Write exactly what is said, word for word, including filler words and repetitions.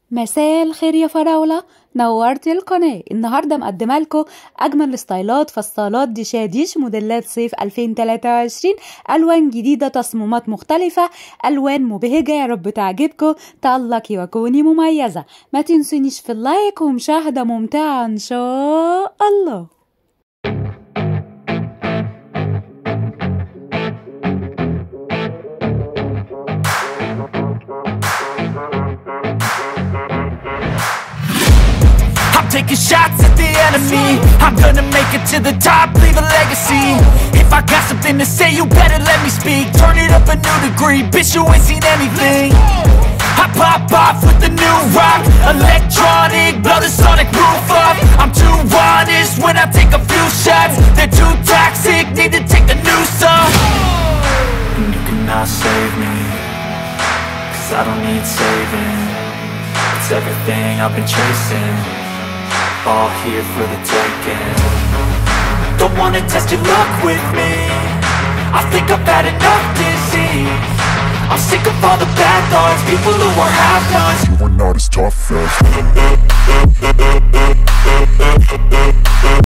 مساء الخير يا فراولة، نورت القناة. النهاردة مقدمة لكم أجمل ستايلات فصالات دشاديش موديلات صيف ألفين وثلاثة وعشرين. ألوان جديدة، تصميمات مختلفة، ألوان مبهجة، يا رب تعجبكم. تألقي وكوني مميزة. ما تنسونيش في اللايك ومشاهدة ممتعة إن شاء الله. Taking shots at the enemy, I'm gonna make it to the top, leave a legacy. If I got something to say, you better let me speak. Turn it up a new degree, bitch, you ain't seen anything. I pop off with the new rock, electronic, blow the sonic roof up. I'm too honest when I take a few shots. They're too toxic, need to take a new song. And you cannot save me, cause I don't need saving. It's everything I've been chasing, all here for the taking. Don't wanna test your luck with me, I think I've had enough disease. I'm sick of all the bad thoughts, people who are half-nots. You are not as tough as